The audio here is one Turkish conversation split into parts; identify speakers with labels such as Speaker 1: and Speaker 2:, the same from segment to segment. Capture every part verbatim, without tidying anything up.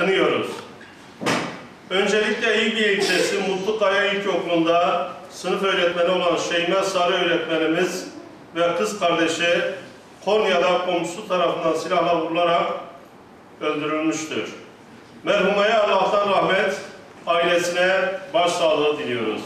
Speaker 1: kınıyoruz. Öncelikle İlgi ilçesi Mutlukaya İlkokulu'nda sınıf öğretmeni olan Şeyma Sarı öğretmenimiz ve kız kardeşi Konya'da komşusu tarafından silahla vurularak öldürülmüştür. Merhumaya Allah'tan rahmet, ailesine başsağlığı diliyoruz.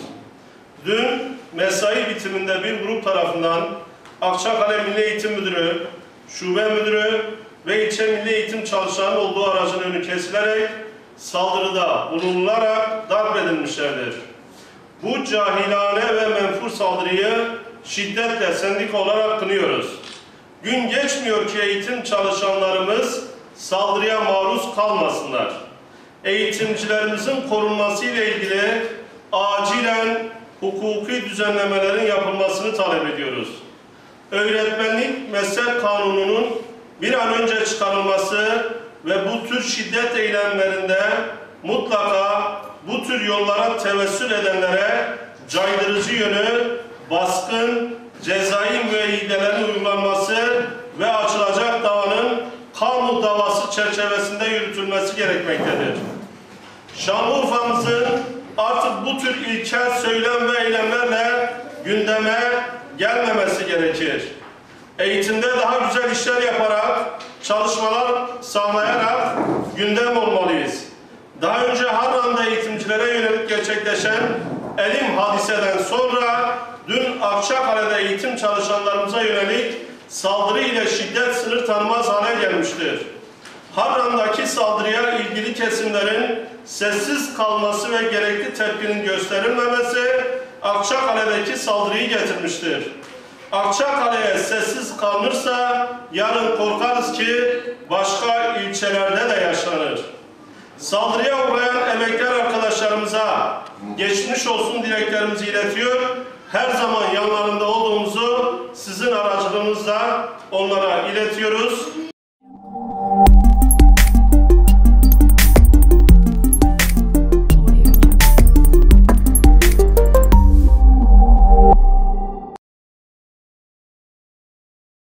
Speaker 1: Dün mesai bitiminde bir grup tarafından Akçakale Milli Eğitim Müdürü, Şube Müdürü ve ilçe milli eğitim çalışanının olduğu aracın önü kesilerek saldırıda bulunularak darp edilmişlerdir. Bu cahilane ve menfur saldırıyı şiddetle sendik olarak kınıyoruz. Gün geçmiyor ki eğitim çalışanlarımız saldırıya maruz kalmasınlar. Eğitimcilerimizin korunması ile ilgili acilen hukuki düzenlemelerin yapılmasını talep ediyoruz. Öğretmenlik meslek kanununun bir an önce çıkarılması ve bu tür şiddet eylemlerinde mutlaka bu tür yollara tevessül edenlere caydırıcı yönü, baskın, cezai müeyyidelerin uygulanması ve açılacak davanın kamu davası çerçevesinde yürütülmesi gerekmektedir. Şanlıurfa'mızın artık bu tür ilkel söylem ve eylemlerle gündeme gelmemesi gerekir. Eğitimde daha güzel işler yaparak, çalışmalar sağlayarak gündem olmalıyız. Daha önce Harran'da eğitimcilere yönelik gerçekleşen elim hadiseden sonra dün Akçakale'de eğitim çalışanlarımıza yönelik saldırı ile şiddet sınır tanımaz hale gelmiştir. Harran'daki saldırıya ilgili kesimlerin sessiz kalması ve gerekli tepkinin gösterilmemesi Akçakale'deki saldırıyı getirmiştir. Akçakale'ye sessiz kalınırsa yarın korkarız ki başka ilçelerde de yaşanır. Saldırıya uğrayan emekler arkadaşlarımıza geçmiş olsun dileklerimizi iletiyor. Her zaman yanlarında olduğumuzu sizin aracılığınızla onlara iletiyoruz.